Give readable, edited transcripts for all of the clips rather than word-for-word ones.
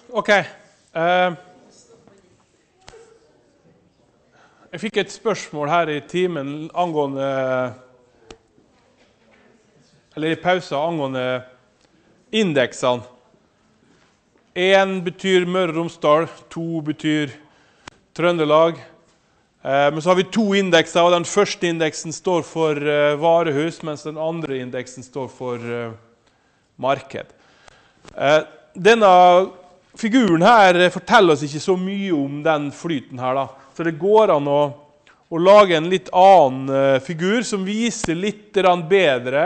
Ok. Jeg fikk et spørsmål her i timen angående, eller i pausen angående indeksene. 1 betyr Møre og Romsdal, 2 betyr Trøndelag. Men så har vi 2 indekser, og den første indeksen står for varehus, mens den andre indeksen står for marked. Denne figuren her forteller oss ikke så mye om den flyten her, da. Så det går an å lage en litt annen figur som viser litt bedre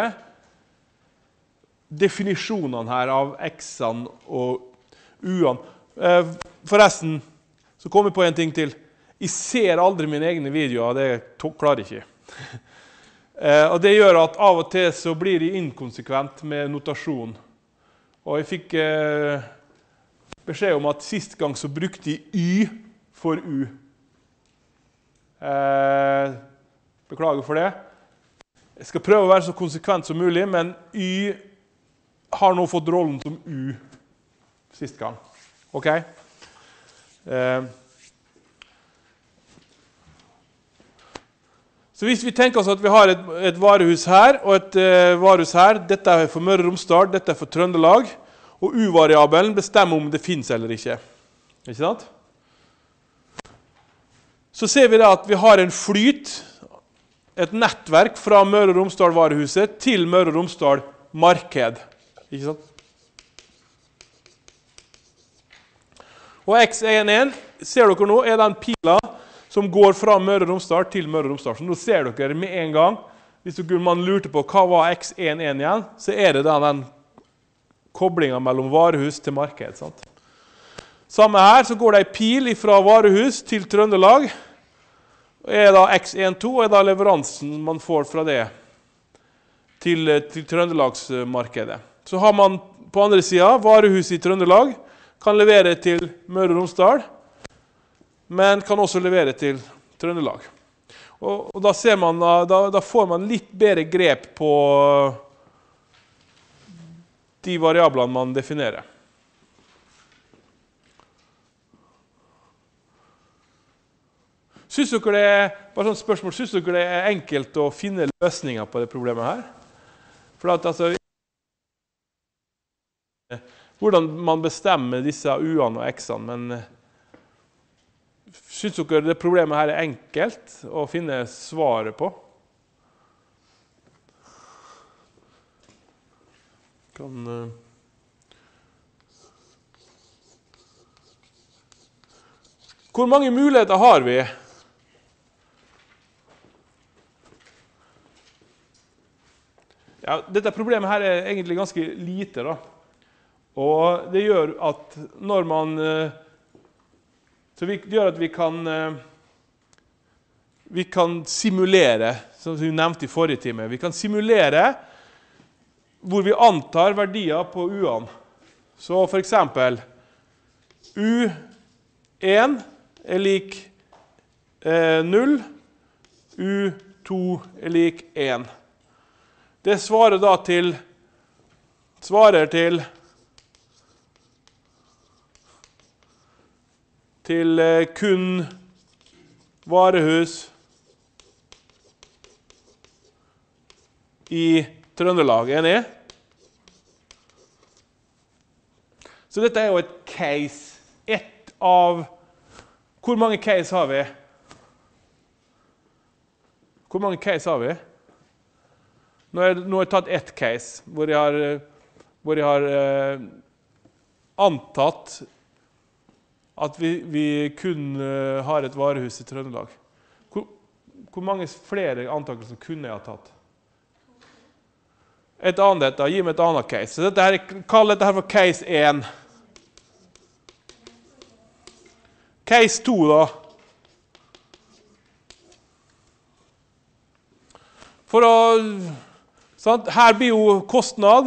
definisjonene her av x-ene og u-ene. Forresten, så kommer jeg på en ting til. Jeg ser aldri mine egne videoer, det klarer jeg ikke. Og det gjør at av og til så blir jeg inkonsekvent med notasjon. Og jeg fikk beskjed om at sist gang så brukte jeg y for u. Beklager for det. Jeg skal prøve å være så konsekvent som mulig, men y har nå fått rollen som u sist gang. Ok? Så hvis vi tenker oss at vi har et varehus her og et varehus her, dette er for Møre og Romsdal, dette er for Trøndelag, og u-variabelen bestemmer om det finnes eller ikke. Ikke sant? Så ser vi da at vi har en flyt, et nettverk fra Møre og Romsdal varehuset til Møre og Romsdal marked. Ikke sant? Og x11, ser dere nå, er den pila som går fra Møre og Romsdal til Møre og Romsdal. Så nå ser dere med en gang, hvis man lurte på hva var x11 igjen, så er det den koblingen mellom varehus til marked. Sant? Samme her, så går det en pil fra varehus til Trøndelag, og er da x12, og er da leveransen man får fra det til Trøndelagsmarkedet. Så har man på andre siden varehuset i Trøndelag, kan levere til Møre og Romsdal, men kan også levere til Trøndelag. Og da ser man, da får man litt bedre grep på de variablene man definerer. Synes dere det er, bare sånn spørsmål, synes dere det er enkelt å finne løsninger på det problemet her? For at altså, hvordan man bestemmer disse u-ene og x-ene, men synes dere det problemet her er enkelt å finne svaret på? Hvor mange muligheter har vi? Ja, dette problemet her er egentlig ganske lite, da. Og det gjør at når man det gjør at vi kan simulere, som vi nevnte i forrige time. Vi kan simulere hvor vi antar verdier på u-ene. Så for eksempel u1 er lik 0, u2 er lik 1. Det svarer da til kun varehus i Trøndelag. Enig? Så dette er jo et case. Et av... Hvor mange case har vi? Hvor mange case har vi? Nå har jeg tatt ett case, hvor jeg har antatt at vi kun har et varehus i Trøndelag. Hvor mange flere antakelser kunne jeg ha tatt? Et annet, da. Gi meg et annet case. Så kall dette her for case 1. Case 2, da. Her blir jo kostnad.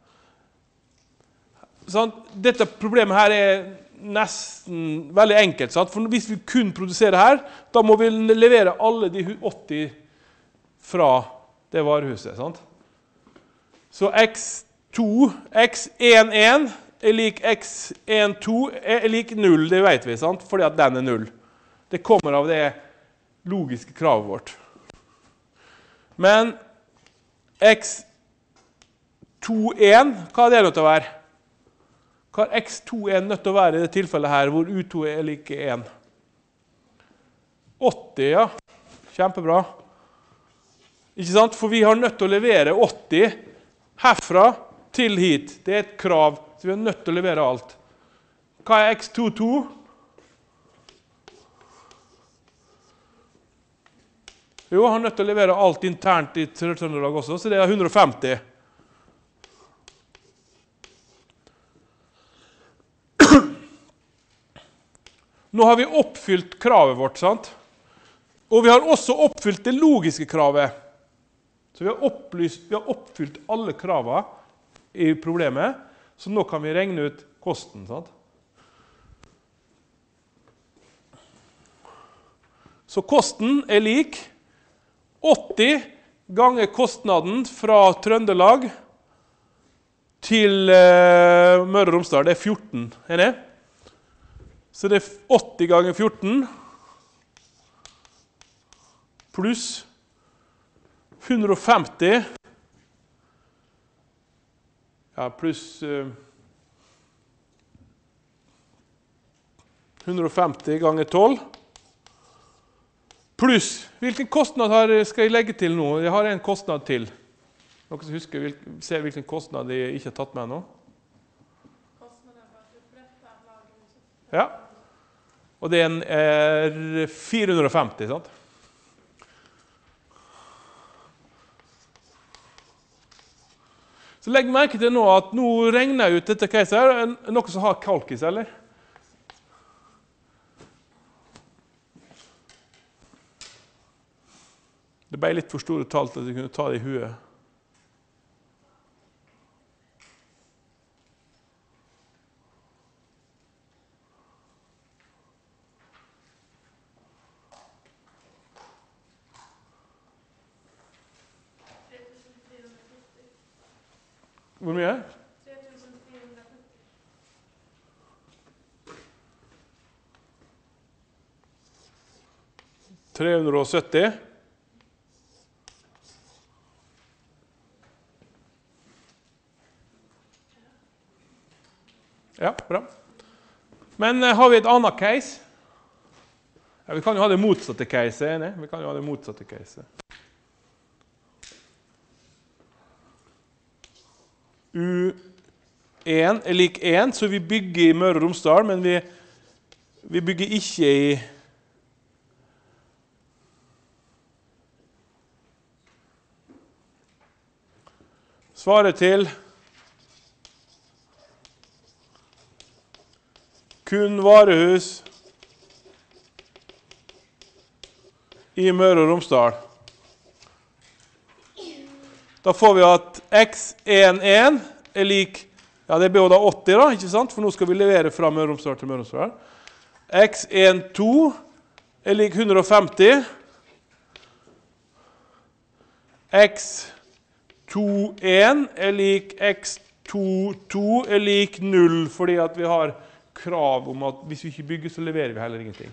Dette problemet her er nesten veldig enkelt. For hvis vi kun produserer her, da må vi levere alle de 80 fra det varehuset. Så x11 er lik x1, 2 er lik 0, det vet vi, sant? Fordi at den er 0. Det kommer av det logiske kravet vårt. Men x21, hva er det nødt til å være? Hva er x21 nødt til å være i det tilfellet her, hvor u2 er lik 1? 80, ja. Kjempebra. Ikke sant? For vi har nødt til å levere 80 herfra til hit. Det er et krav, så vi er nødt til å levere alt. Hva er x22? Jo, han er nødt til å levere alt internt i Sør-Trøndelag også, så det er 150. Nå har vi oppfylt kravet vårt, sant? Og vi har også oppfylt det logiske kravet. Så vi har oppfylt alle kravene i problemet, så nå kan vi regne ut kosten, sant? Så kosten er lik 80 ganger kostnaden fra Trøndelag til Møre og Romsdal. Det er 14, er det? Så det er 80 ganger 14 pluss 150, ja, pluss 150 ganger 12, pluss, hvilken kostnad skal jeg legge til nå? Jeg har en kostnad til. Noen som husker, ser hvilken kostnad jeg ikke har tatt med nå? Ja, og det er 450, sant? Så legg merke til nå at nå regner jeg ut dette caset her. Noen som har kalkis, eller? Det ble litt for store tall til at jeg kunne ta det i huet. Hvor mye? 370. Ja, bra. Men har vi et annet case? Ja, vi kan jo ha det motsatte case, enig? Vi kan jo ha det motsatte case. U1 er lik 1, så vi bygger i Møre og Romsdal, men vi bygger ikke i svaret til kun varehus i Møre og Romsdal. Da får vi at x11 er lik, ja det blir jo da 80 da, ikke sant? For nå skal vi levere fra Møre og Romsdal til Møre og Romsdal. x12 er lik 150. x21 er lik x22 er lik 0, fordi at vi har krav om at hvis vi ikke bygger, så leverer vi heller ingenting.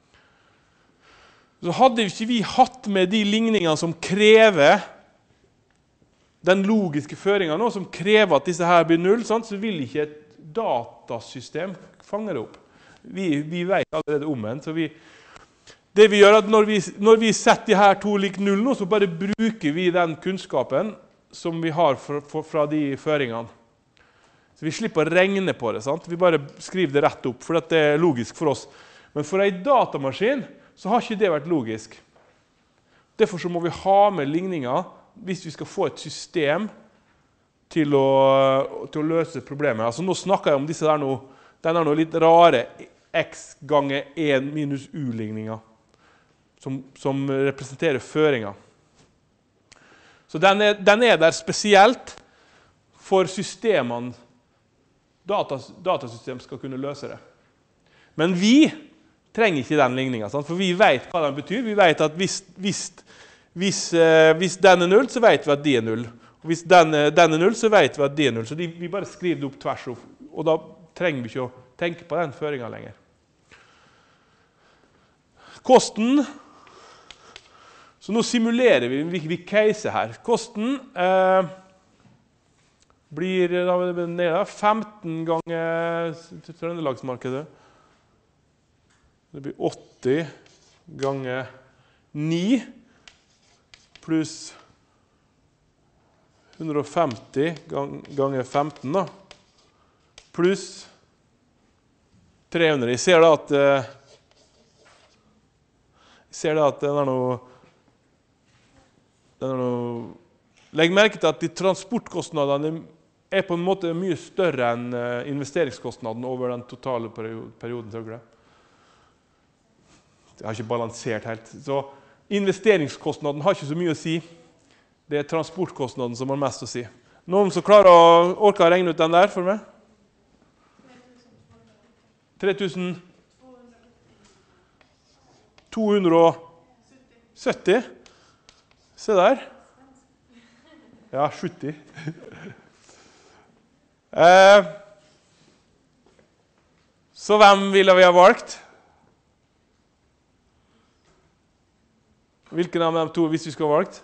Så hadde ikke vi hatt med de ligningene som krever den logiske føringen nå, som krever at disse her blir 0, sant? Så vil ikke et datasystem fange det opp. Vi vet allerede omvendt, så det vi gjør at når vi setter de her to lik 0 nå, så bare bruker vi den kunnskapen som vi har fra de føringene. Så vi slipper å regne på det, sant? Vi bare skriver det rett opp, for det er logisk for oss. Men for en datamaskin så har ikke det vært logisk. Derfor så må vi ha med ligninger hvis vi skal få et system til å løse problemet. Altså nå snakker jeg om disse der den er noe litt rare x ganger 1 minus u-ligninger som representerer føringer. Så den er der spesielt for systemene datasystem skal kunne løse det. Men vi trenger ikke den ligningen, sant? For vi vet hva den betyr. Vi vet at hvis den er 0, så vet vi at de er 0. Og hvis den er 0, så vet vi at de er 0. Så vi bare skriver det opp tvers og da trenger vi ikke å tenke på den føringen lenger. Kosten, så nå simulerer vi case her. Kosten blir 15 ganger Trøndelagsmarkedet. Det blir 80 ganger 9 pluss 150 ganger 15 da, pluss 300. Jeg ser da at den er noe legg merke til at de transportkostnadene er på en måte mye større enn investeringskostnaden over den totale perioden. Jeg har ikke balansert helt. Så investeringskostnaden har ikke så mye å si. Det er transportkostnaden som har mest å si. Noen som klarer å orke å regne ut den der for meg? 3270. Se der. Ja, 70. Så hvem ville vi ha valgt? Hvilken av de to hvis vi skulle ha valgt?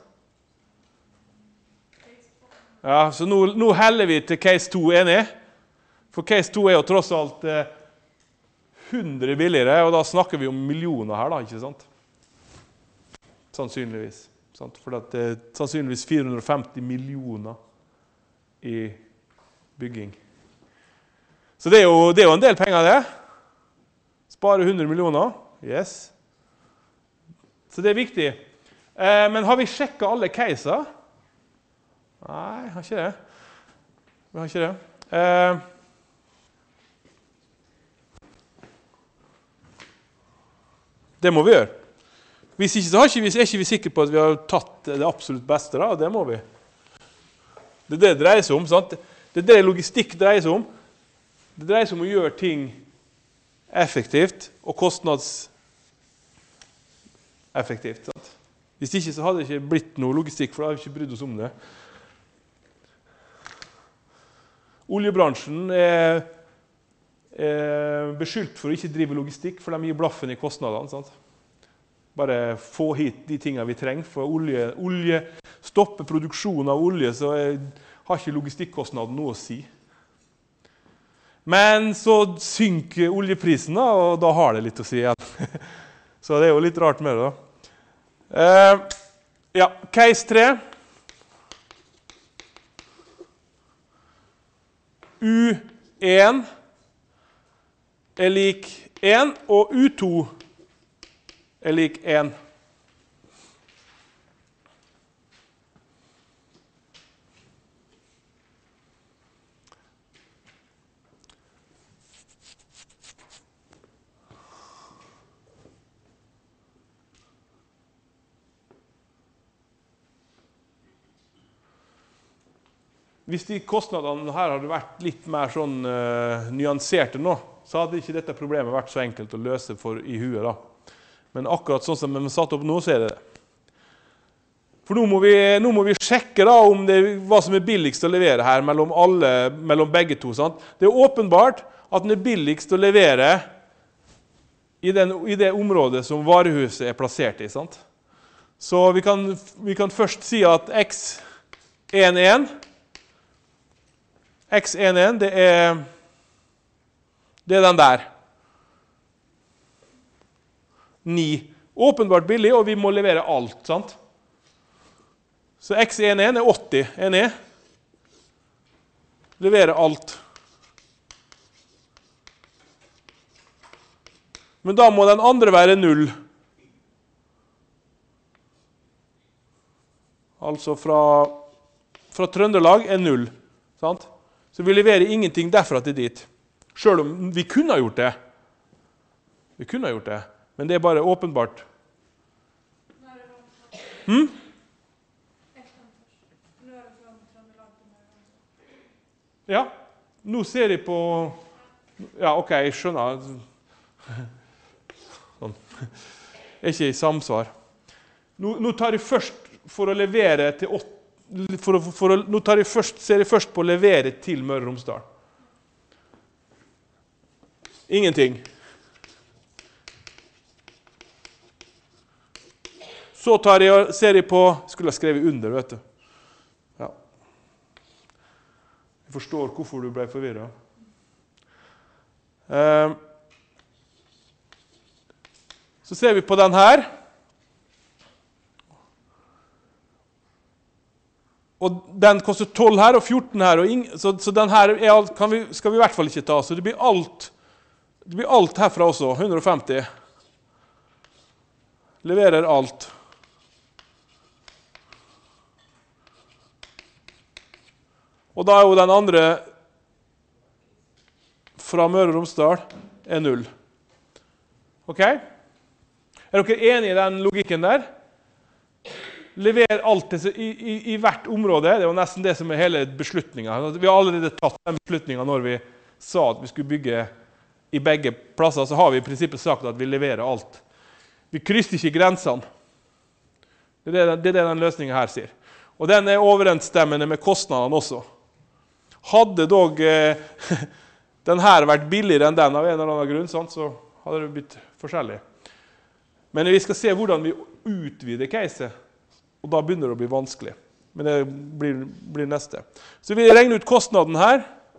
Ja, så nå heller vi til case 2 enig. For case 2 er jo tross alt 100 billigere, og da snakker vi om millioner her da, ikke sant? Sannsynligvis. Sant? For det er sannsynligvis 450 millioner i bygging. Så det er jo en del penger det. Spare 100 millioner. Yes. Så det er viktig. Men har vi sjekket alle caser? Nei, jeg har ikke det. Vi har ikke det. Det må vi gjøre. Hvis ikke, så er ikke vi sikre på at vi har tatt det absolutt beste. Da. Det må vi. Det er det dreier seg om. Sant? Det er det logistikk dreier seg om. Det dreier seg om å gjøre ting effektivt og kostnadseffektivt. Sant? Hvis ikke, så hadde det ikke blitt noe logistikk, for da hadde vi ikke brydd oss om det. Oljebransjen er beskyldt for å ikke drive logistikk, for de gir blaffen i kostnadene. Sant? Bare få hit de tingene vi trenger. For olje stopper produksjonen av olje, så har ikke logistikkostnaden noe å si. Men så synker oljeprisen, og da har det litt å si igjen. Så det er jo litt rart med det. Ja, case 3. U1 er lik 1, og U2 er lik 1. Hvis de kostnadene her hadde vært litt mer sånn nyanserte nå, så hadde ikke dette problemet vært så enkelt å løse i huet da. Men akkurat sånn som vi har satt opp nå, så er det det. For nå må vi sjekke da om hva som er billigst å levere her mellom begge to. Sant? Det er åpenbart at den er billigst å levere i det området som varehuset er plassert i. Sant? Så vi kan først si at X11, det er den der. 9. Åpenbart billig, og vi må levere alt, sant? Så X11 er 80, enig? Levere alt. Men da må den andre være 0. Altså fra Trøndelag er 0, sant? Så vi leverer ingenting derfra til dit. Selv om vi kunne ha gjort det. Vi kunne ha gjort det. Men det er bare åpenbart. Ja, nå ser jeg på... Ja, ok, jeg skjønner. Sånn. Det er ikke i samsvar. Nå tar jeg først for å levere til 8... Nå ser jeg først på å levere til Møre og Romsdal. Ingenting. Så ser jeg på, skulle jeg skrevet under, vet du. Ja. Jeg forstår hvorfor du ble forvirret. Så ser vi på den her. Og den koster 12 her og 14 her, så den her skal vi i hvert fall ikke ta. Så det blir alt herfra også, 150. Leverer alt. Og da er jo den andre fra Møre og Romsdal er 0. Ok? Er dere enige i den logikken der? Lever alt i hvert område. Det er jo nesten det som er hele beslutningen. Vi har allerede tatt den beslutningen når vi sa at vi skulle bygge i begge plasser, så har vi i prinsippet sagt at vi leverer alt. Vi krysser ikke grensene. Det er det den løsningen her sier. Og den er overensstemmende med kostnadene også. Hadde dog den her vært billigere enn den av en eller annen grunn, så hadde det blitt forskjellig. Men vi skal se hvordan vi utvider caset, og da begynner det å bli vanskelig. Men det blir neste. Så vi regner ut kostnaden her.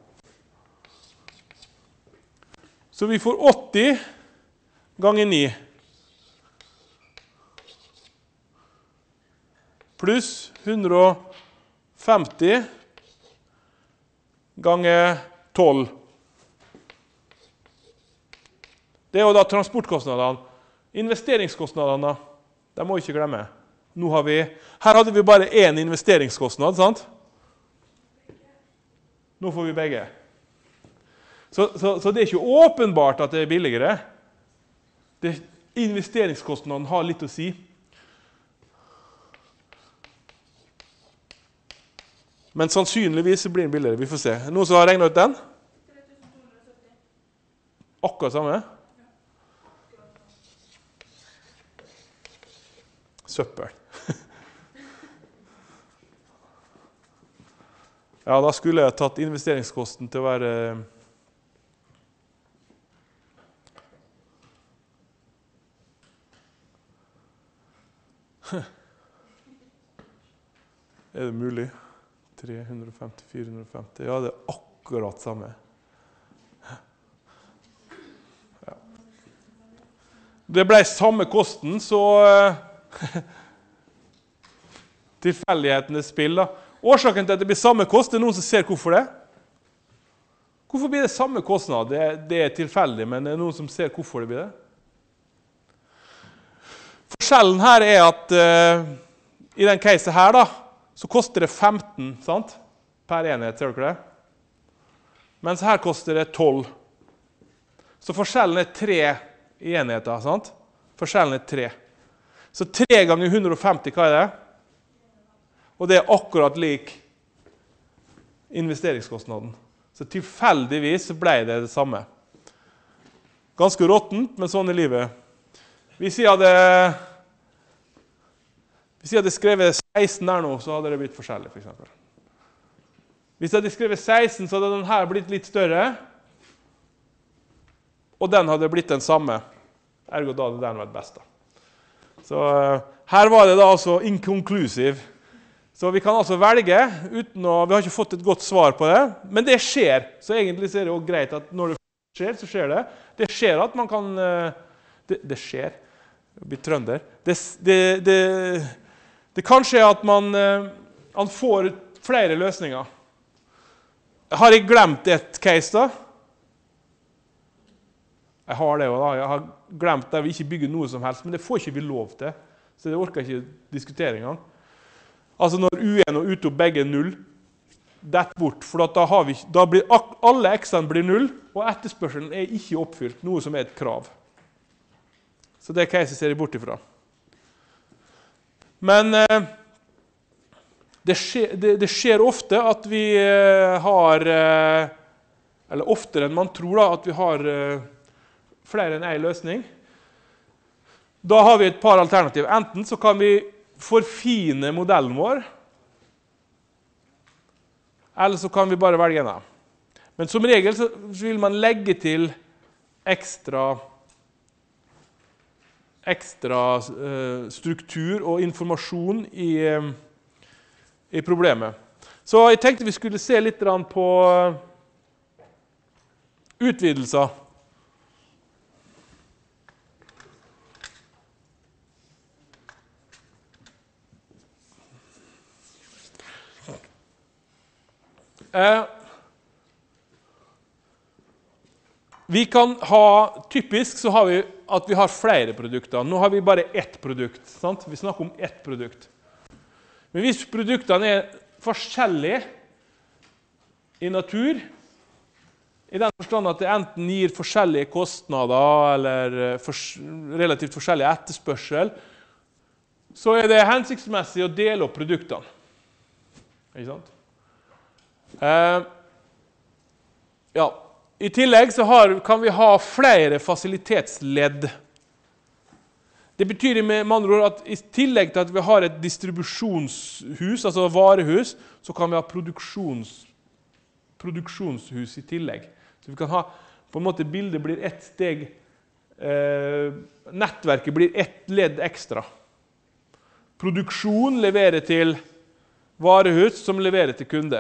Så vi får 80 ganger 9. Pluss 150 ganger 12. Det er jo da transportkostnadene. Investeringskostnadene, det må vi ikke glemme. Her hadde vi bare én investeringskostnad, sant? Nå får vi begge. Så det er ikke åpenbart at det er billigere. Investeringskostnaden har litt å si. Men sannsynligvis blir den billigere. Vi får se. Noen som har regnet ut den? 3270. Akkurat samme? Søppel. Ja, da skulle jeg tatt investeringskosten til å være Er det mulig? 350, 450. Ja, det er akkurat samme. Ja. Det ble samme kosten, så tilfeldighetenes spill da. Årsaken til at det blir samme kost, det er noen som ser hvorfor det. Hvorfor blir det samme kostnad? Det er tilfeldig, men det er noen som ser hvorfor det blir det. Forskjellen her er at i den caset her da, så koster det 15, sant? Per enhet, ser dere det? Mens her koster det 12. Så forskjellen er 3 i enheter, sant? Forskjellen er 3. Så 3 ganger 150, hva er det? Og det er akkurat lik investeringskostnaden. Så tilfeldigvis ble det det samme. Ganske råttent, men sånn er livet. Hvis jeg hadde skrevet 16 der nå, så hadde det blitt forskjellig, for eksempel. Hvis jeg hadde skrevet 16, så hadde den her blitt litt større, og den hadde blitt den samme. Ergo da hadde den vært best da. Så her var det da altså inconclusive. Så vi kan altså velge, vi har ikke fått et godt svar på det, men det skjer. Så egentlig er det jo greit at når det skjer, så skjer det. Det skjer at man kan, det skjer, jeg blir trønder. Det kan skje at man får flere løsninger. Har jeg glemt et case da? Jeg har det jo da, jeg har glemt der vi ikke bygger noe som helst, men det får ikke vi lov til. Så det orker jeg ikke diskutere engang. Altså når U1 og U2 begge er 0, dett bort, for da blir alle x-ene blir 0, og etterspørselen er ikke oppfylt, noe som er et krav. Så det caset ser jeg bort ifra. Men det skjer ofte at vi har, eller oftere enn man tror da, at vi har flere enn en løsning. Da har vi et par alternativer. Enten så kan vi forfine modellen vår, eller så kan vi bare velge en av. Men som regel så vil man legge til ekstra struktur og informasjon i problemet. Så jeg tenkte vi skulle se litt på utvidelser. Vi kan ha, typisk så har vi at vi har flere produkter. Nå har vi bare ett produkt, sant? Vi snakker om ett produkt. Men hvis produktene forskjellige i natur, i den forstand at det enten gir forskjellige kostnader eller relativt forskjellig etterspørsel, så det hensiktsmessig å dele opp produktene. Ikke sant? Ja. I tillegg så kan vi ha flere fasilitetsledd. Det betyr med andre ord at i tillegg til at vi har et distribusjonshus, altså varehus, så kan vi ha produksjonshus i tillegg. Så vi kan ha, på en måte bildet blir ett steg, nettverket blir ett ledd ekstra. Produksjon leverer til varehus som leverer til kunde.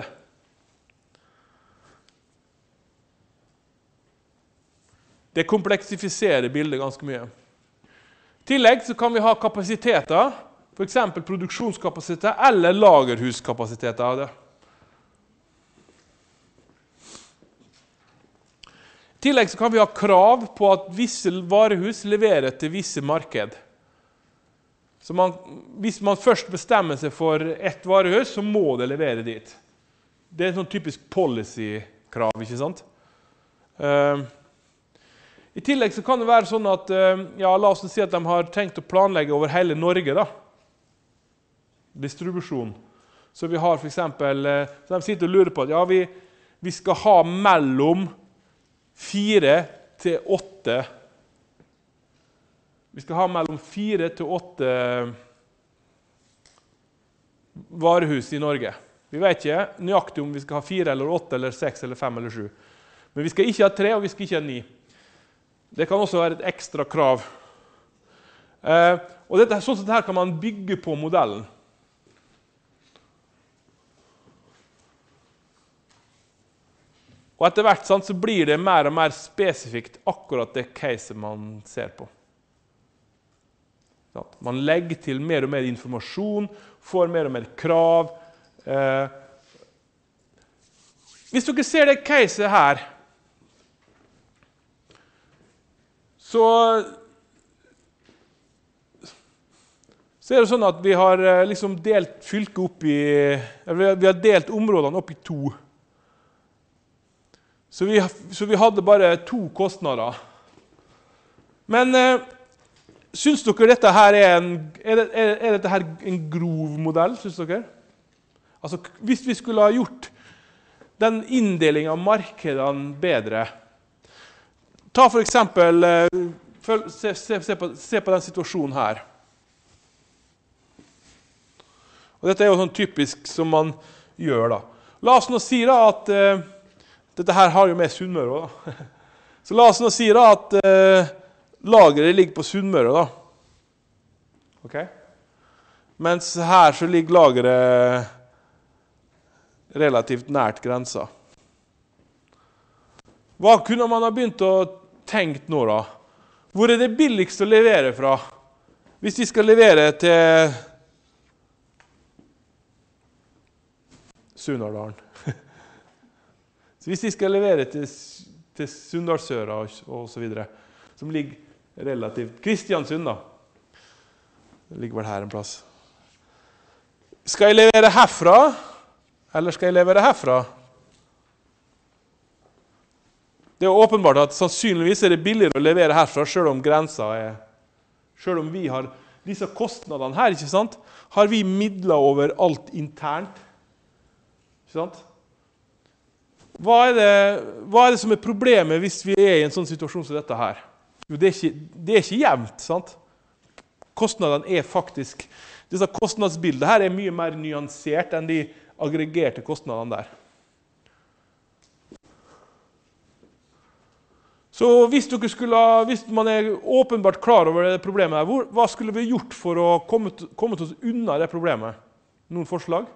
Det kompleksifiserer bildet ganske mye. I tillegg så kan vi ha kapasiteter, for eksempel produksjonskapasiteter eller lagerhuskapasiteter av det. I tillegg så kan vi ha krav på at visse varehus leverer til visse marked. Så hvis man først bestemmer seg for ett varehus, så må det levere dit. Det sånn typisk policy-krav, ikke sant? I tillegg så kan det være sånn at, ja, la oss si at de har tenkt å planlegge over hele Norge da. Distribusjon. Så vi har for eksempel, så de sitter og lurer på at ja, vi skal ha mellom 4 til 8. Vi skal ha mellom 4 til 8 varehus i Norge. Vi vet ikke nøyaktig om vi skal ha 4 eller 8 eller 6 eller 5 eller 7. Men vi skal ikke ha 3 og vi skal ikke ha 9. Det kan også være et ekstra krav. Og sånn sett her kan man bygge på modellen. Og etter hvert så blir det mer og mer spesifikt akkurat det caset man ser på. Man legger til mer og mer informasjon, får mer og mer krav. Hvis dere ser det caset her, så er det sånn at vi har liksom delt fylket opp i, vi har delt områdene opp i 2. Så vi hadde bare 2 kostnader. Men synes dere dette her er dette her en grov modell, synes dere? Altså, hvis vi skulle ha gjort den inndelingen av markedene bedre, ta for eksempel, se på den situasjonen her. Og dette er jo sånn typisk som man gjør da. La oss nå si da at, dette her har jo med Sunnmøre da. Så la oss nå si da at lageret ligger på Sunnmøre da. Ok? Mens her så ligger lageret relativt nært grensa. Hva kunne man ha begynt å tenkt nå da? Hvor er det billigst å levere fra? Hvis vi skal levere til Sunnardalen. Så hvis vi skal levere til Sunndalsøra og så videre, som ligger relativt Kristiansund da. Det ligger vel her en plass. Skal jeg levere herfra? Eller skal jeg levere herfra? Det er jo åpenbart at sannsynligvis er det billigere å levere herfra, selv om grensa selv om vi har disse kostnadene her, ikke sant? Har vi midler over alt internt? Ikke sant? Hva er det som er problemet hvis vi er i en sånn situasjon som dette her? Jo, det er ikke jevnt, sant? Kostnadene er faktisk, disse kostnadsbildene her er mye mer nyansert enn de aggregerte kostnadene der. Så hvis man er åpenbart klar over det problemet her, hva skulle vi gjort for å komme oss unna det problemet? Noen forslag?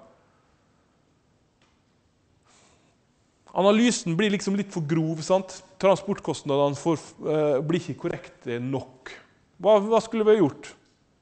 Analysen blir liksom litt for grov, sant? Transportkostnadene blir ikke korrekte nok. Hva skulle vi gjort?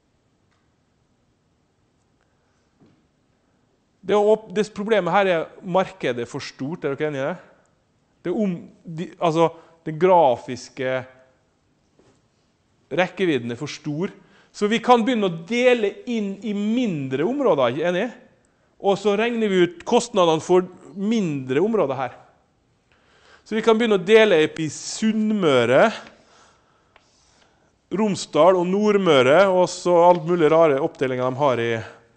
Det problemet her er markedet for stort, er dere enige i det? Den grafiske rekkevidden er for stor. Så vi kan begynne å dele inn i mindre områder, ikke enige? Og så regner vi ut kostnadene for mindre områder her. Så vi kan begynne å dele opp i Sunnmøre, Romsdal og Nordmøre, og så alt mulig rare oppdelinger de har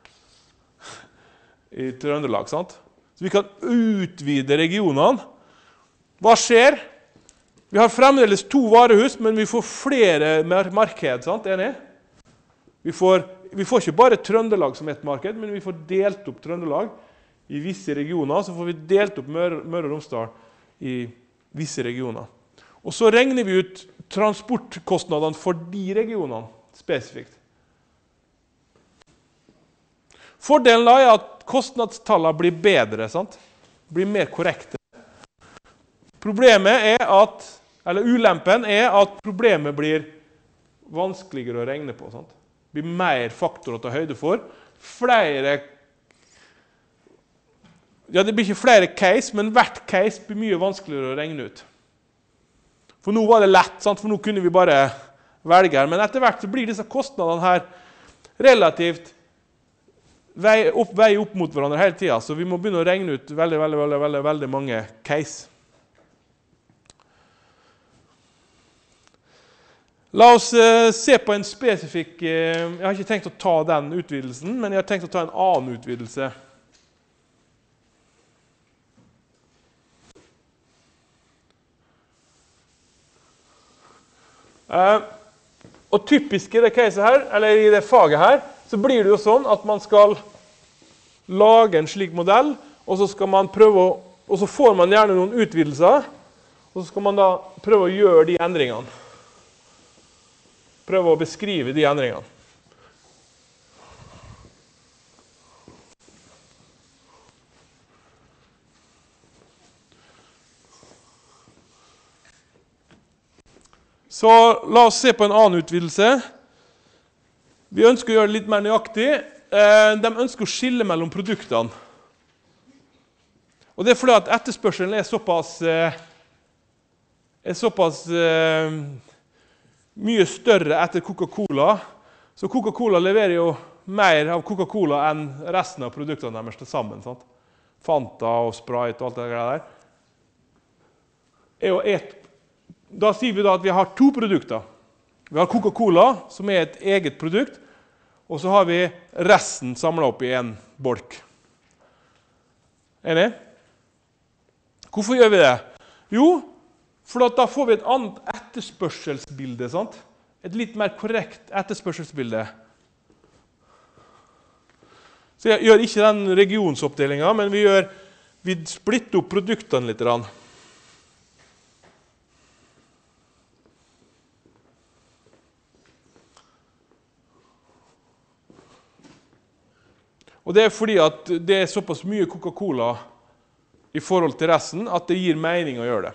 i Trøndelag, sant? Så vi kan utvide regionene. Hva skjer? Vi har fremdeles 2 varehus, men vi får flere marked, sant? Enig? Vi får ikke bare Trøndelag som et marked, men vi får delt opp Trøndelag i visse regioner, så får vi delt opp Møre og Romsdal i visse regioner. Og så regner vi ut transportkostnadene for de regionene spesifikt. Fordelen da er at kostnadstallene blir bedre, sant? Blir mer korrekte. Ulempen er at problemet blir vanskeligere å regne på. Sant? Det blir mer faktorer å ta høyde for. Det blir ikke flere case, men hvert case blir mye vanskeligere å regne ut. For nå var det lett, sant? For nå kunne vi bare velge her. Men etter hvert så blir disse kostnadene her relativt vei opp mot hverandre hele tiden. Så vi må begynne å regne ut veldig mange case. La oss se på en spesifikk, jeg har ikke tenkt å ta den utvidelsen, men jeg har tenkt å ta en annen utvidelse. Og typisk i det caset her, eller i det faget her, så blir det jo sånn at man skal lage en slik modell, og så skal man og så får man gjerne noen utvidelser, og så skal man da prøve å gjøre de endringene. Prøve å beskrive de endringene. Så la oss se på en annen utvidelse. Vi ønsker å gjøre det litt mer nøyaktig. De ønsker å skille mellom produktene. Og det er fordi at etterspørselen er såpass mye større etter Coca-Cola. Så Coca-Cola leverer jo mer av Coca-Cola enn resten av produktene deres til sammen. Sant? Fanta og Sprite og alt det der. Da sier vi da at vi har 2 produkter. Vi har Coca-Cola, som er et eget produkt, og så har vi resten samlet opp i en bolk. Enig? Hvorfor gjør vi det? Jo, for da får vi et annet etterspørselsbilde, sant? Et litt mer korrekt etterspørselsbilde. Så jeg gjør ikke den regionsoppdelingen, men vi splitter opp produktene litt. Og det er fordi at det er såpass mye Coca-Cola i forhold til resten at det gir mening å gjøre det.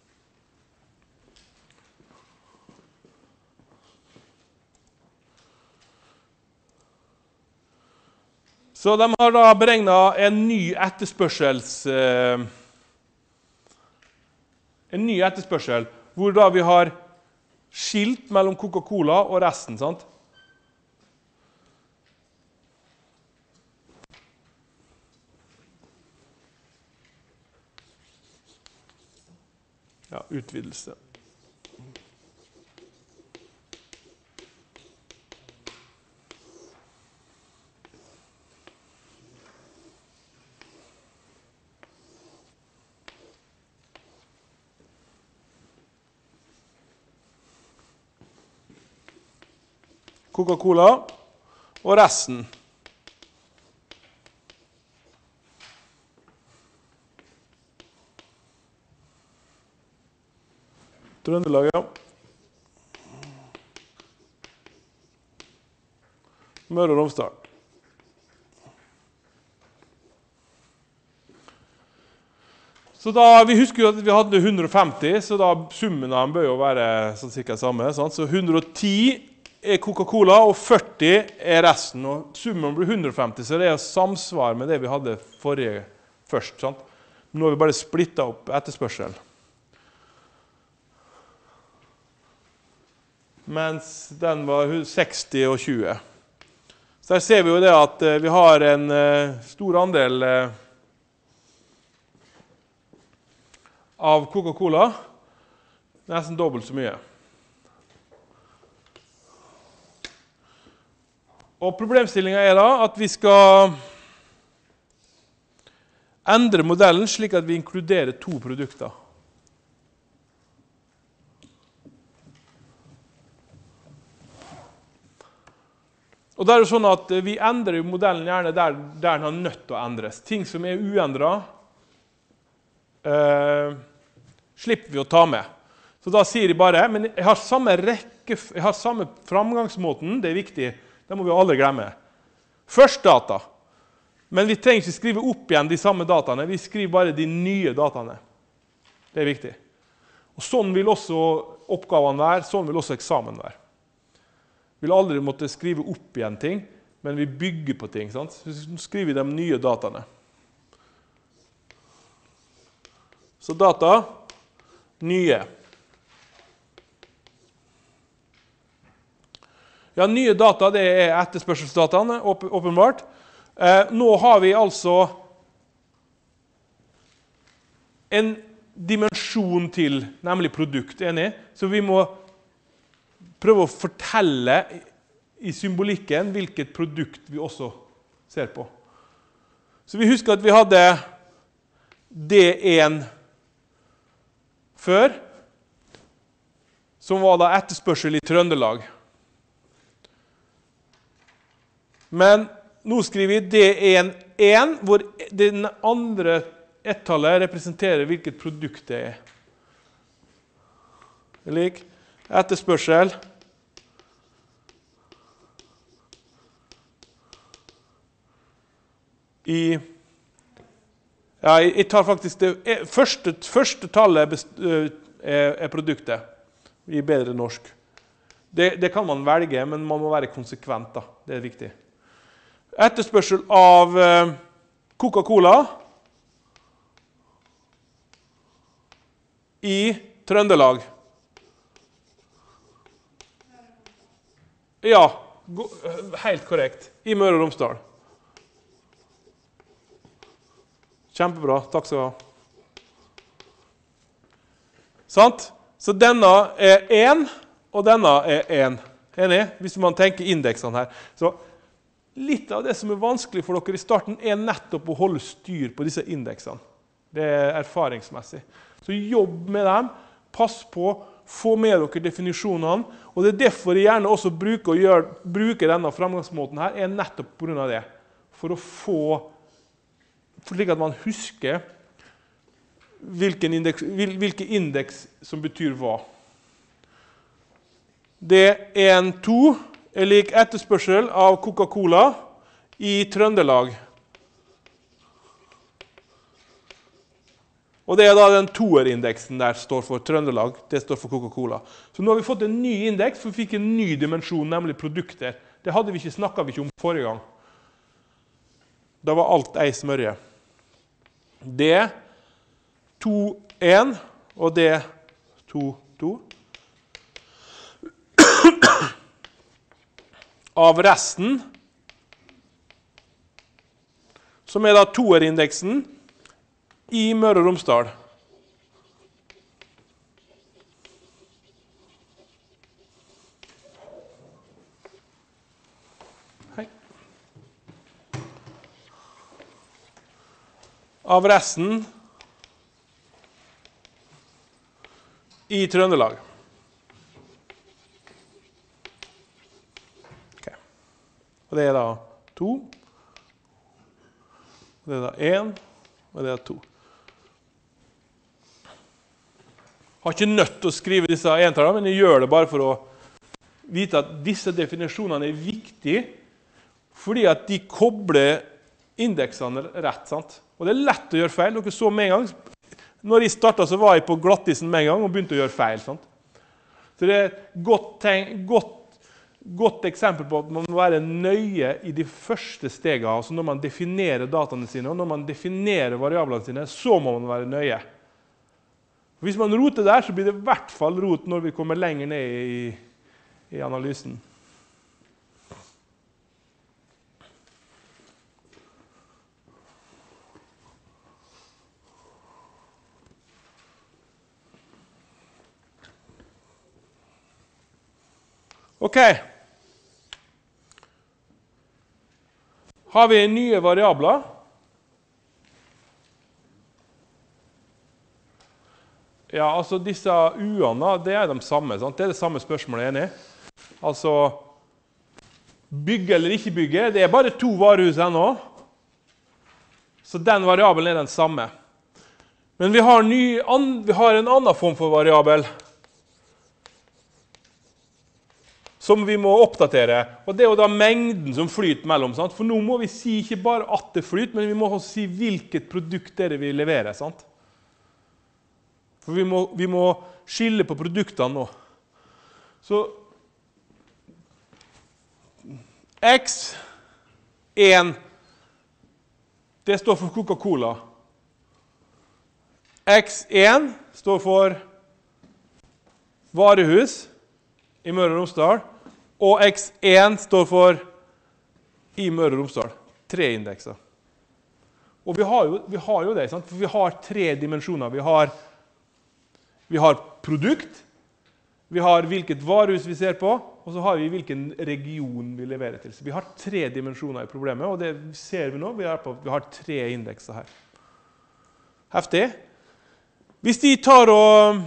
Så de har da beregnet en ny etterspørsel, hvor da vi har skilt mellom Coca-Cola og resten, sant? Ja, utvidelse. Coca-Cola og resten. Trøndelag, ja. Møre og Romsdal. Så da, vi husker jo at vi hadde 150, så da summen av dem bør jo være sånn cirka samme. Sant? Så 110 er Coca-Cola, og 40 er resten. Og summen blir 150, så det er samsvar med det vi hadde forrige først. Sant? Nå har vi bare splittet opp etterspørsel. Mens den var 60 og 20. Så der ser vi jo det at vi har en stor andel av Coca-Cola, nesten dobbelt så mye. Og problemstillingen er da at vi skal endre modellen slik at vi inkluderer 2 produkter. Og da er det sånn at vi endrer modellen gjerne der den har nødt til å endres. Ting som er uendret, slipper vi å ta med. Så da sier de bare, men jeg har samme framgangsmåten, det er viktig, det må vi aldri glemme. Først data, men vi trenger ikke skrive opp igjen de samme dataene, vi skriver bare de nye dataene. Det er viktig. Og sånn vil også oppgavene være, sånn vil også eksamen være. Vi vil aldri måtte skrive opp igjen ting, men vi bygger på ting. Sant? Så skriver vi de nye dataene. Så data, nye. Ja, nye data, det er etterspørselsdataene, åpenbart. Nå har vi altså en dimensjon til, nemlig produkt, enig? Så vi må prøve å fortelle i symbolikken hvilket produkt vi også ser på. Så vi husker at vi hadde D1 før, som var da etterspørsel i Trøndelag. Men nå skriver vi D1-1, hvor den andre ettallet representerer hvilket produkt det er. Lik etterspørsel i ja, jeg tar faktisk det første tallet er produktet i bedre norsk. Det kan man velge, men man må være konsekvent da. Det er viktig. Etterspørsel av Coca-Cola i Trøndelag. Ja, helt korrekt. I Møre og Romsdal. Kjempebra, takk skal du ha. Sant? Så denne er 1, og denne er 1. Enig? Hvis man tenker indeksene her. Så litt av det som er vanskelig for dere i starten er nettopp å holde styr på disse indeksene. Det er erfaringsmessig. Så jobb med dem, pass på, få med dere definisjonene, og det er derfor jeg gjerne også bruker denne framgangsmåten her, er nettopp på grunn av det. For å få slik at man husker hvilke indeks som betyr hva. D1-2 er lik etterspørsel av Coca-Cola i Trøndelag. Og det er da den toerindeksen der står for Trøndelag, det står for Coca-Cola. Så nå har vi fått en ny indeks, for vi fikk en ny dimensjon, nemlig produkter. Det snakket vi ikke om forrige gang. Da var alt ei smørje. D2-1 og D2-2 av resten, som er da toerindeksen i Møre og Romsdal. Av resten i Trøndelag. Okay. Og det er da 2, og det er da 1, og det er 2. har ikke nødt til å skrive disse entallene, men jeg gjør det bare for å vite at disse definisjonene er viktige, fordi at de kobler indeksene rett, sant? Og det er lett å gjøre feil. Dere så med en gang, når jeg startet så var jeg på glattisen med en gang og begynte å gjøre feil, sant? Så det er et godt eksempel på at man må være nøye i de første stegene, altså når man definerer dataene sine, og når man definerer variablene sine, så må man være nøye. Hvis man roter der, så blir det i hvert fall rot når vi kommer lenger ned i analysen. Ok. Har vi nye variabler? Ja, altså disse u-ene, det er de samme, sant? Det er det samme spørsmålet, enig? Altså, bygge eller ikke bygge, det er bare 2 varehus ennå. Så den variabelen er den samme. Men vi har en annen form for variabel som vi må oppdatere, og det er jo da mengden som flyter mellom, sant? For nå må vi si ikke bare at det flyter, men vi må også si hvilket produkt det vi leverer, sant? For vi må skille på produktene nå. Så X1, det står for Coca-Cola. X1 står for varehus i Møre og Romsdal, og X1 står for i Møre og Romsdal. 3 indekser. Og vi har jo det, sant? For vi har 3 dimensjoner. Vi har produkt, vi har hvilket varehus vi ser på, og så har vi hvilken region vi leverer til. Så vi har 3 dimensjoner i problemet, og det ser vi nå. Vi har 3 indekser her. Heftig. Hvis de tar og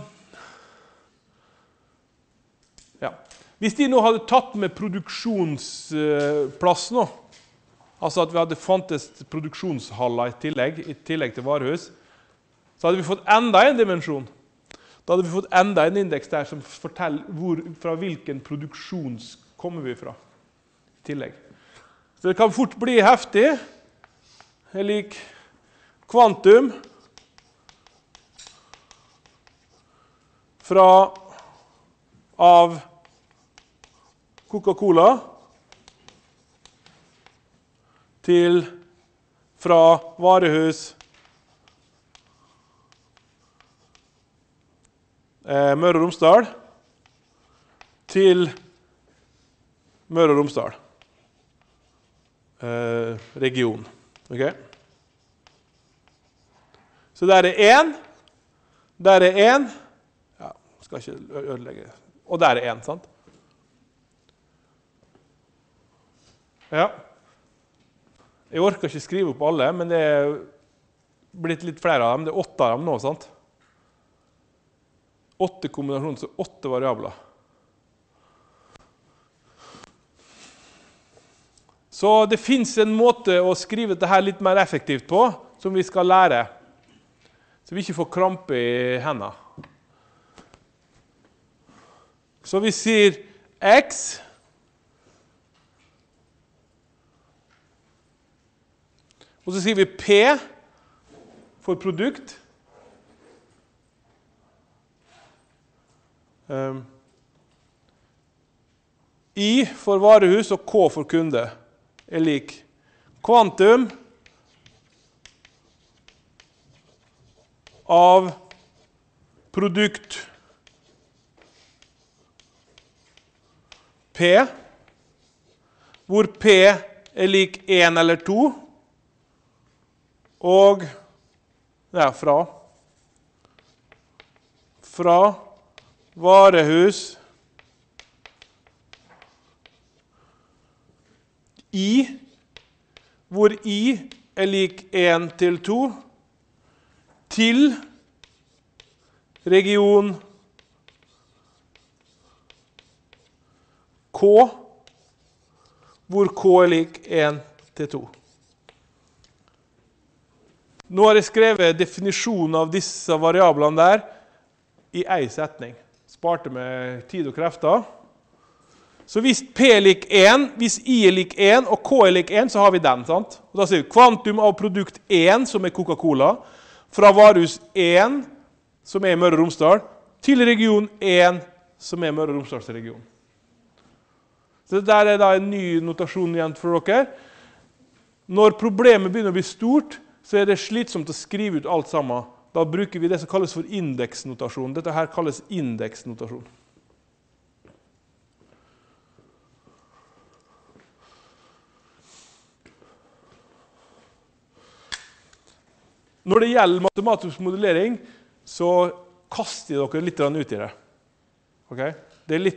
Hvis de nå hadde tatt med produksjonsplass nå, altså at vi hadde fantes produksjonshaller i tillegg til varehus, så hadde vi fått enda en dimensjon. Da hadde vi fått enda en indeks der som forteller fra hvilken produksjon kommer vi fra i tillegg. Så det kan fort bli heftig. Jeg liker kvantum av Coca-Cola fra varehus Møre og Romsdal til Møre og Romsdal region. Okay? Så der er 1, der er 1, ja, skal ikke ødelegge, og der er 1, sant? Ja. Jeg orker ikke skrive opp alle, men det er blitt litt flere av dem. Det er 8 av dem nå, sant? 8 kombinasjoner, så 8 variabler. Så det finnes en måte å skrive dette litt mer effektivt på, som vi skal lære. Så vi ikke får krampe i hendene. Så vi sier X og så sier vi P for produkt. I for varehus og K for kunde er lik kvantum av produkt P, hvor P er lik 1 eller 2, og ja, fra varehus I, hvor I er lik 1 til 2, til region K, hvor K er lik 1 til 2. Nå har jeg skrevet definisjonen av disse variablene der i en setning. Sparte med tid og krefter. Så hvis P er lik 1, hvis I er lik 1 og K er lik 1, så har vi den, sant? Og da sier vi kvantum av produkt 1, som er Coca-Cola, fra varehus 1, som er i Møre og Romsdal, til region 1, som er Møre og Romsdalsregion. Så det der er da en ny notasjon igjen for dere. Når problemet begynner å bli stort, så er det slitsomt å skrive ut alt sammen. Da bruker vi det som kalles for indeksnotasjon. Dette her kalles indeksnotasjon. Når det gjelder matematisk modellering, så kaster dere litt ut i det. Okay? Det er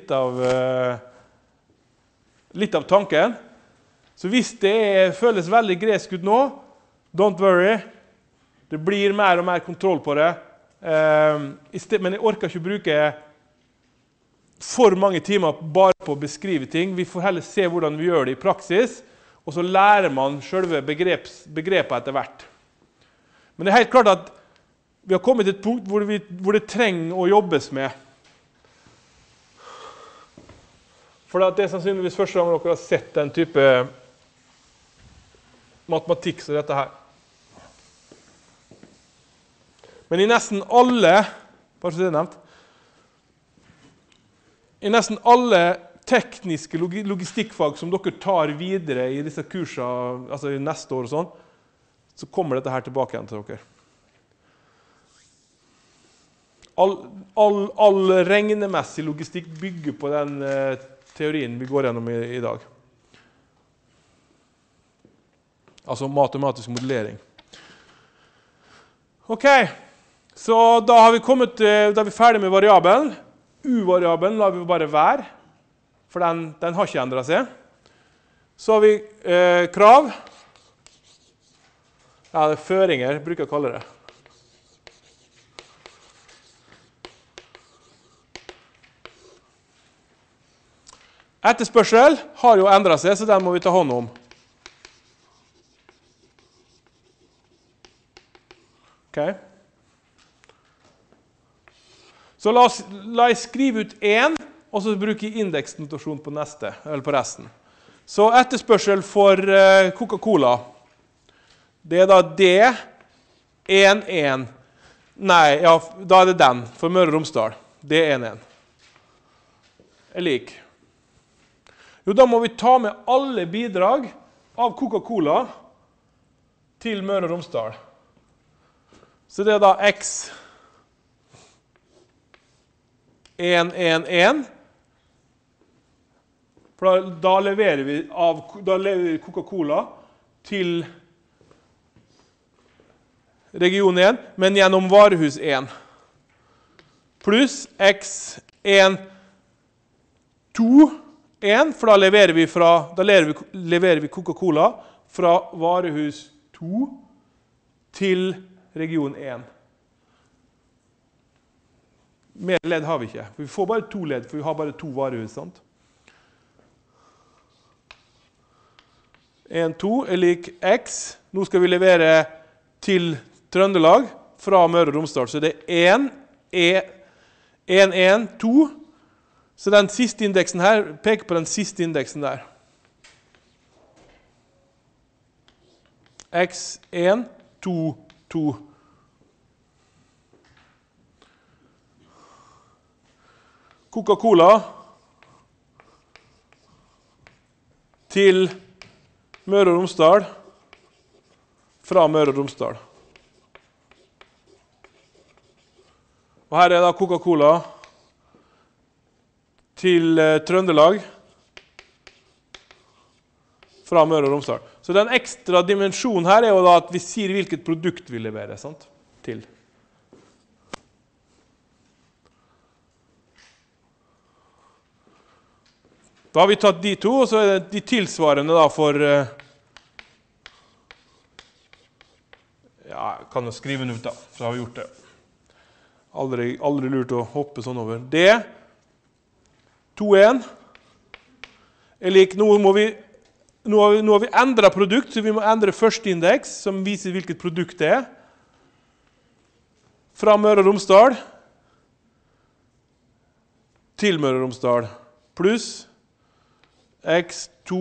litt av tanken. Så hvis det føles veldig gresk ut nå, don't worry. Det blir mer og mer kontroll på det. Men jeg orker ikke å bruke for mange timer bare på å beskrive ting. Vi får heller se hvordan vi gjør det i praksis, og så lærer man selve begrepet etter hvert. Men det er helt klart at vi har kommet til et punkt hvor det trenger å jobbes med. For det er sannsynligvis første gang dere har sett den type matematikk som dette her. Men i nesten alle, bare så det er nevnt, i nesten alle tekniske logistikkfag som dere tar videre i disse kursene, altså i neste år og sånn, så kommer dette her tilbake igjen til dere. All regnemessig logistikk bygger på den teorien vi går gjennom i dag. Altså matematisk modellering. Ok, så da har vi da er vi ferdig med variabelen. U-variabelen lar vi bare være, for den har ikke endret seg. Så har vi krav. Ja, det er føringer, bruker jeg å kalle det. Etterspørsel har jo endret seg, så den må vi ta hånd om. Ok. Så la jeg skrive ut 1, og så bruke indeksnotasjon på neste, eller på resten. Så etterspørsel for Coca-Cola. Det er da D11. Nei, ja, da er det den for Møre og Romsdal. D11. Er lik. Jo, da må vi ta med alle bidrag av Coca-Cola til Møre og Romsdal. Så det er da X 111. For da leverer vi Coca-Cola til region 1, men gjennom varehus 1. Pluss X1, 2, 1, for da leverer vi Coca-Cola fra varehus 2 til region 1. Mer ledd har vi ikke. Vi får bare 2 ledd, for vi har bare 2 varehus, sant? 1, 2 er lik X. Nå skal vi levere til Trøndelag fra Møre og Romsdal. Så det er 1, 1, 2. Så den siste indeksen her peker på den siste indeksen der. X1, 2, 2. Coca-Cola til Møre og Romsdal fra Møre og Romsdal. Og her er da Coca-Cola til Trøndelag fra Møre og Romsdal. Så den ekstra dimensjonen her er jo da at vi sier hvilket produkt vi leverer, sant? Til. Da har vi tatt de to, og så er det de tilsvarende da for ja, jeg kan jo skrive den ut da, så har vi gjort det. Aldri lurt å hoppe sånn over. D, 2,1, er lik, nå har vi endret produkt, så vi må endre første indeks, som viser hvilket produkt det er. Fra Møre og Romsdal til Møre og Romsdal pluss x2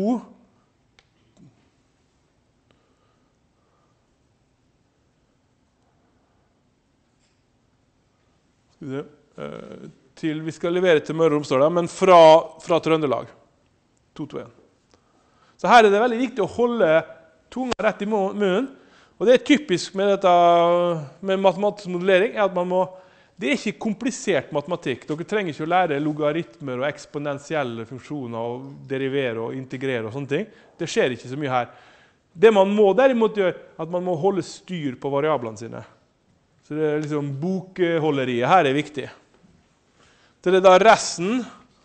til vi skal levere til Møre og Romsdal, men fra Trøndelag. 2-2-1. Så her er det veldig viktig å holde tunga rett i munnen. Og det er typisk med dette med matematisk modellering, er at det er ikke komplisert matematikk. Dere trenger ikke å lære logaritmer og eksponentielle funksjoner og derivere og integrere og sånne ting. Det skjer ikke så mye her. Det man må derimot gjøre, at man må holde styr på variablene sine. Så det er liksom bokholderiet her er viktig. Det er da resten,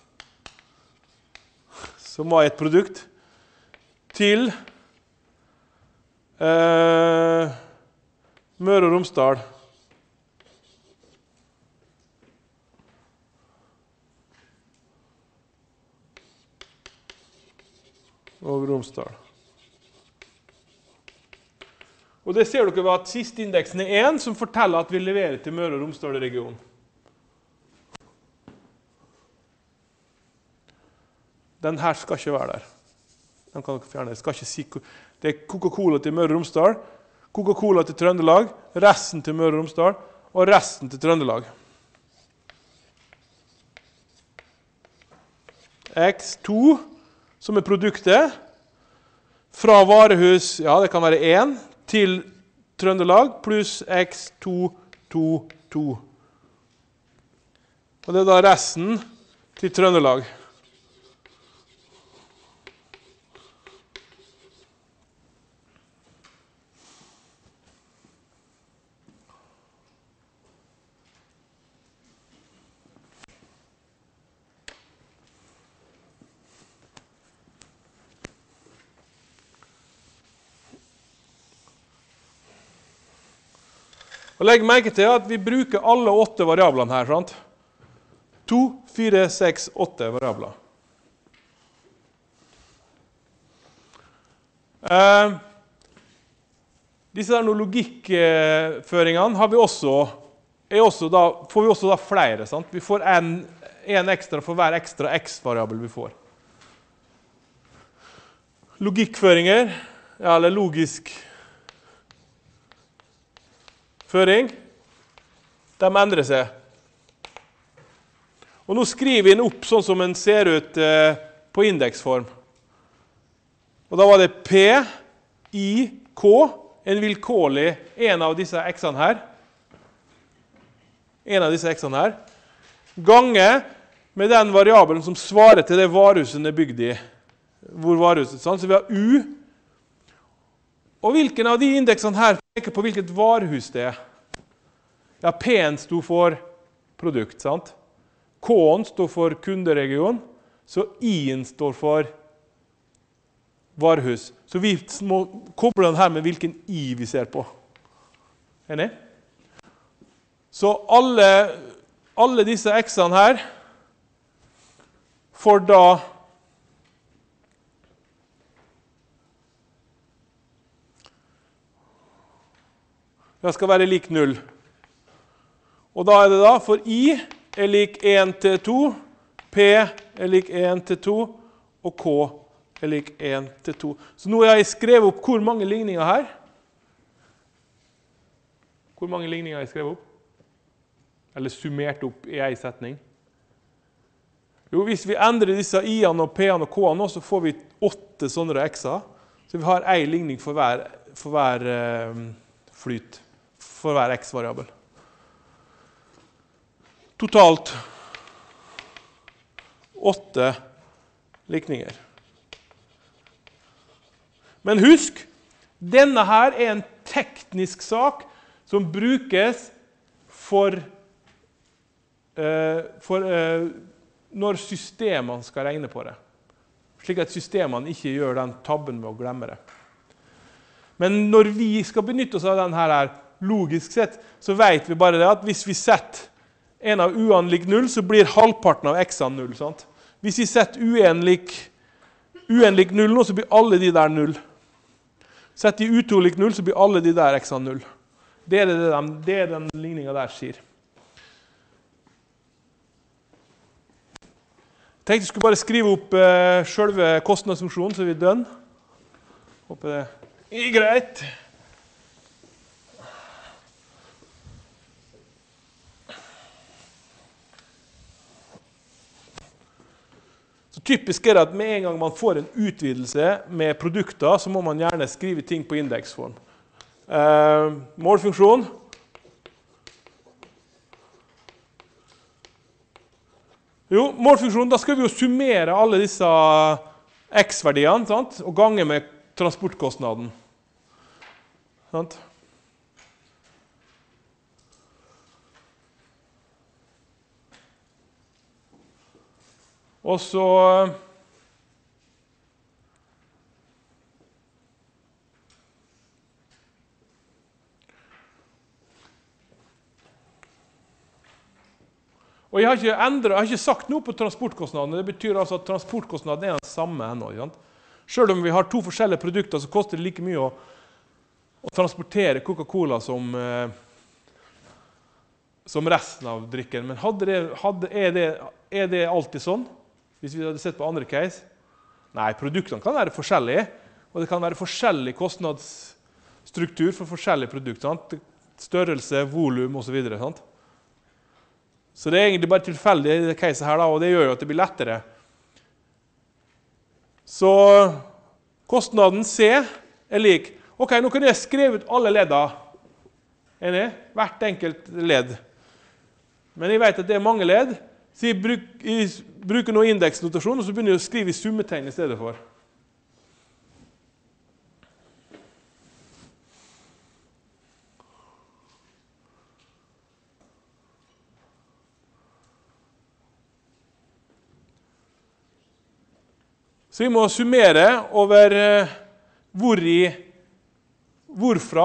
som var et produkt, til Møre og Romsdal. Og Romsdal. Og det ser dere ved at siste indeksen er 1, som forteller at vi leverer til Møre og Romsdal-regionen. Den her skal ikke være der. Den kan dere fjerne. Jeg skal ikke si, det er Coca-Cola til Møre og Romsdal, Coca-Cola til Trøndelag, resten til Møre og Romsdal, og resten til Trøndelag. X2, som er produktet, fra varehus, ja det kan være 1, til Trøndelag, pluss X2, 2, 2. Og det er da resten til Trøndelag. Og legg merke til at vi bruker alle 8 variablene her, sant? 2, 4, 6, 8 variabler. Disse der logikkføringene får vi også da flere, sant? Vi får en ekstra for hver ekstra x-variabel vi får. Logikkføringer, ja, eller logisk føring, de endrer seg. Og nå skriver vi den opp sånn som den ser ut på indeksform. Og da var det P, I, K, en vilkårlig, en av disse x-ene her, gange med den variabelen som svarer til det varehuset den er bygd i. Hvor varehuset, sånn. Så vi har U. Og hvilken av de indeksene her peker på hvilket varehus det er? Ja, P-en stod for produkt, sant? K-en står for kunderegion, så I-en står for varehus. Så vi må koble den her med hvilken I vi ser på. Enig? Så alle disse x-ene her får da det skal være lik 0. Og da er det da, for I er lik 1 til 2, P er lik 1 til 2, og K er lik 1 til 2. Så nå har jeg skrevet opp hvor mange ligninger her. Hvor mange ligninger har jeg skrevet opp? Eller summert opp i en setning. Jo, hvis vi endrer disse I-ene og P-ene og K-ene, så får vi 8 sånne x-er. Så vi har en ligning for hver flyt. For hver x-variabel. Totalt 8 likninger. Men husk, denne her er en teknisk sak som brukes når systemene skal regne på det. Slik at systemene ikke gjør den tabben med å glemme det. Men når vi skal benytte oss av denne her, logisk sett, så vet vi bare det at hvis vi setter en av U-ene lik 0, så blir halvparten av x-ene 0. Sant? Hvis vi setter U1 lik 0 nå, så blir alle de der 0. Setter vi U2 lik 0, så blir alle de der x-ene 0. Det er den ligningen der sier. Jeg tenkte jeg skulle bare skrive opp selve kostnadsfunksjonen, så vi dønn. Håper det er greit. Så typisk er det at med en gang man får en utvidelse med produkter, så må man gjerne skrive ting på indeksform. Målfunksjon. Jo, målfunksjonen, da skal vi jo summere alle disse x-verdiene, sant? Og gange med transportkostnaden. Sant? Og så og jeg har ikke sagt noe på transportkostnaden. Det betyr altså at transportkostnaden er den samme ennå. Selv om vi har to forskjellige produkter, så koster det like mye å transportere Coca-Cola som resten av drikken. Men er det alltid sånn? Hvis vi hadde sett på andre case? Nei, produktene kan være forskjellige, og det kan være forskjellig kostnadsstruktur for forskjellige produkter. Størrelse, volum og så videre. Sant? Så det er egentlig bare tilfeldig i det caset her, og det gjør jo at det blir lettere. Så kostnaden C er lik. Ok, nå kan jeg skrive ut alle ledda. Enig? Hvert enkelt ledd. Men jeg vet at det er mange ledd, så jeg bruker noe indeksnotasjon, og så begynner jeg å skrive i summetegn i stedet for. Så vi må summere over hvorfra.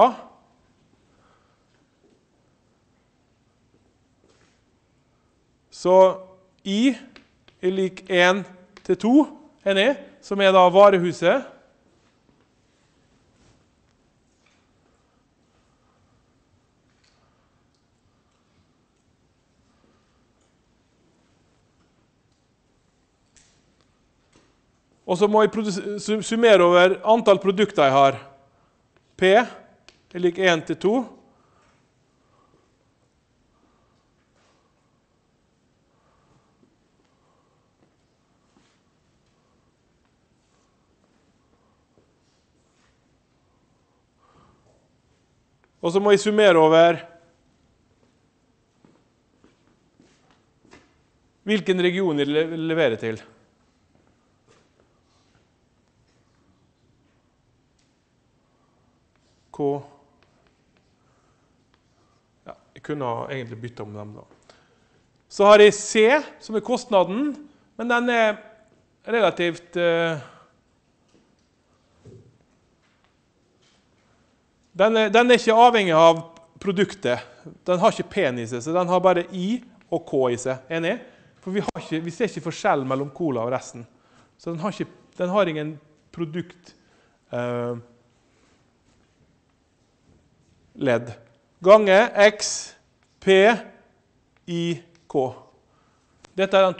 Så I er lik 1 til 2, enig, som er da varehuset. Og så må jeg summere over antall produkter jeg har. P er lik 1 til 2. Og så må jeg summere over hvilken region jeg leverer til. Ja, jeg kunne egentlig bytte om dem da. Så har jeg C, som er kostnaden, men den er relativt den er ikke avhengig av produktet. Den har ikke P i seg, så den har bare I og K i seg. Enig? For vi ser ikke forskjell mellom cola og resten. Så den har ingen produkt ledd. Gange X, P, I, K. Dette er den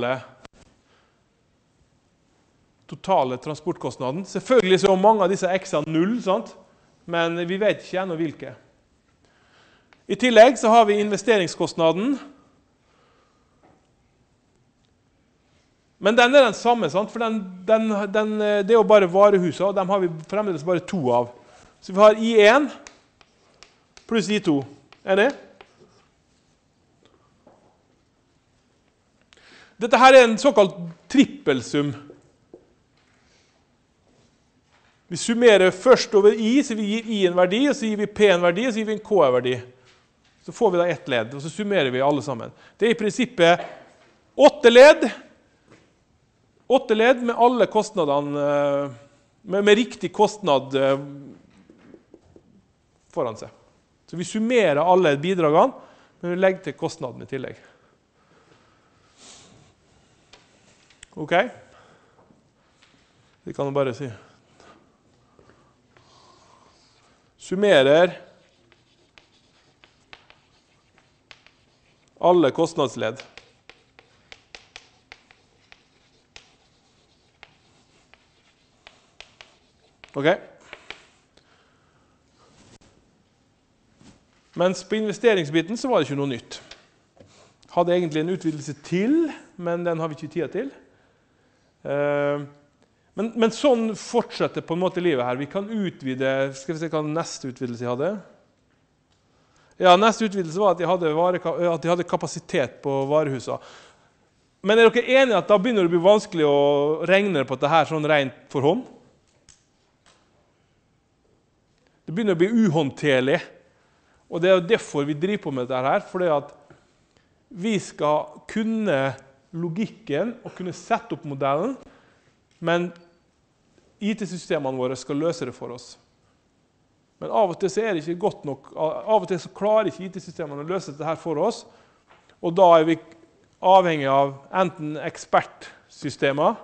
totale transportkostnaden. Selvfølgelig så er mange av disse X-ene 0, sant? Men vi vet ikke ennå hvilke. I tillegg så har vi investeringskostnaden. Men den er den samme, sant? For det er jo bare varehuset, og dem har vi fremdeles bare 2 av. Så vi har I1 pluss I2. Er det? Dette her er en såkalt trippelsum. Vi summerer først over I, så vi gir I en verdi, og så gir vi P en verdi, og så gir vi en K en verdi. Så får vi da ett ledd, og så summerer vi alle sammen. Det er i prinsippet 8 ledd. 8 ledd med alle kostnadene, med riktig kostnad foran seg. Så vi summerer alle bidragene, men vi legger til kostnaden i tillegg. Ok? Vi kan bare si. Summerer alle kostnadsledd. Ok? Mens på investeringsbiten så var det ikke noe nytt. Hadde egentlig en utvidelse til, men den har vi ikke tid til. Men sånn fortsetter på en måte livet her. Vi kan utvide, skal vi se hva neste utvidelse jeg hadde. Ja, neste utvidelse var at de hadde kapasitet på varehusene. Men er dere enige at da begynner det å bli vanskelig å regne på dette her sånn rent for hånd? Det begynner å bli uhåndterlig. Og det er jo derfor vi driver på med dette her, fordi at vi skal kunne logikken og kunne sette opp modellen, men IT-systemene våre skal løse det for oss. Men av og til så er det ikke godt nok, av og til så klarer ikke IT-systemene å løse dette her for oss, og da er vi avhengig av enten ekspertsystemer,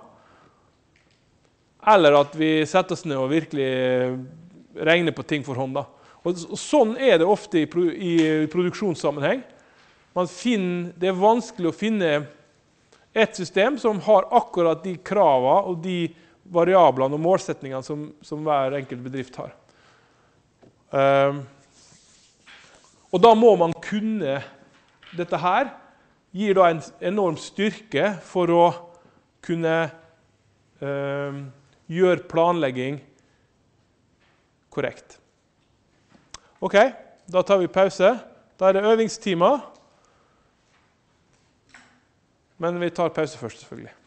eller at vi setter oss ned og virkelig regner på ting for hånd. Og sånn er det ofte i produksjonssammenheng. Det er vanskelig å finne et system som har akkurat de kravene og de variablene og målsetningene som hver enkelt bedrift har. Og da må man kunne dette her, gir da en enorm styrke for å kunne gjøre planlegging korrekt. Ok, da tar vi pause. Da er det øvingstimer. Men vi tar pause først, selvfølgelig.